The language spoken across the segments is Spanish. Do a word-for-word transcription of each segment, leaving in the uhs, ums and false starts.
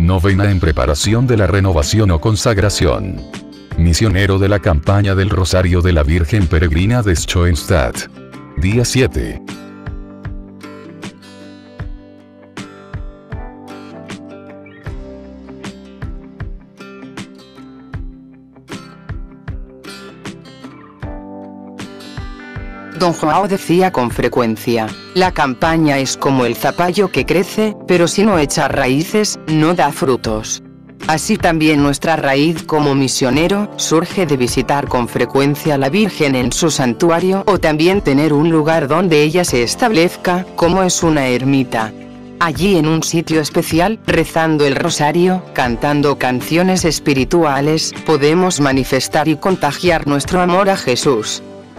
Novena en preparación de la renovación o consagración. Misionero de la campaña del Rosario de la Virgen Peregrina de Schoenstatt. Día siete. Don Joao decía con frecuencia, la campaña es como el zapallo que crece, pero si no echa raíces, no da frutos. Así también nuestra raíz como misionero, surge de visitar con frecuencia a la Virgen en su santuario o también tener un lugar donde ella se establezca, como es una ermita. Allí en un sitio especial, rezando el rosario, cantando canciones espirituales, podemos manifestar y contagiar nuestro amor a Jesús.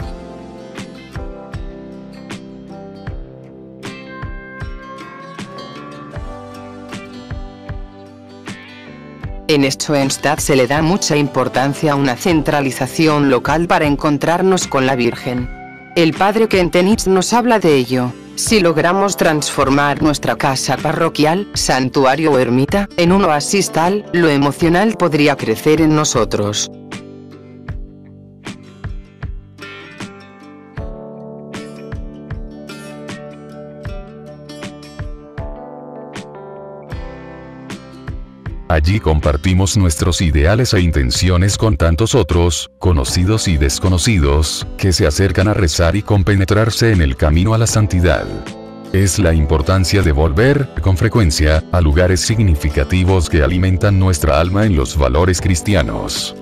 En Schoenstatt se le da mucha importancia a una centralización local para encontrarnos con la Virgen. El padre Kentenich nos habla de ello. Si logramos transformar nuestra casa parroquial, santuario o ermita, en un oasis tal, lo emocional podría crecer en nosotros. Allí compartimos nuestros ideales e intenciones con tantos otros, conocidos y desconocidos, que se acercan a rezar y compenetrarse en el camino a la santidad. Es la importancia de volver, con frecuencia, a lugares significativos que alimentan nuestra alma en los valores cristianos.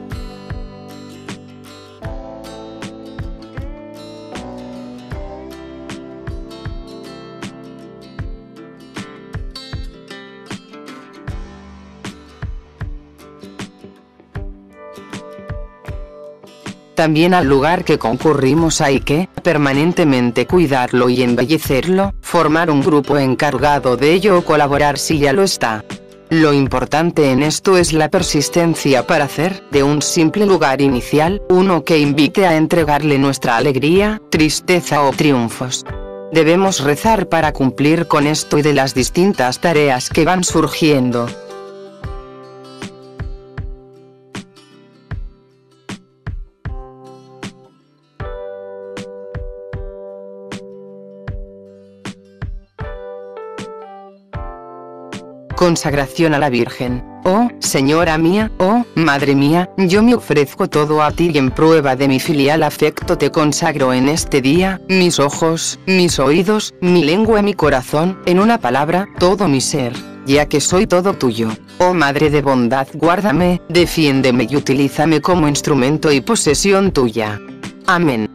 También al lugar que concurrimos hay que, permanentemente cuidarlo y embellecerlo, formar un grupo encargado de ello o colaborar si ya lo está. Lo importante en esto es la persistencia para hacer, de un simple lugar inicial, uno que invite a entregarle nuestra alegría, tristeza o triunfos. Debemos rezar para cumplir con esto y de las distintas tareas que van surgiendo. Consagración a la Virgen. Oh, Señora mía, oh, Madre mía, yo me ofrezco todo a ti y en prueba de mi filial afecto te consagro en este día, mis ojos, mis oídos, mi lengua y mi corazón, en una palabra, todo mi ser, ya que soy todo tuyo. Oh Madre de bondad, guárdame, defiéndeme y utilízame como instrumento y posesión tuya. Amén.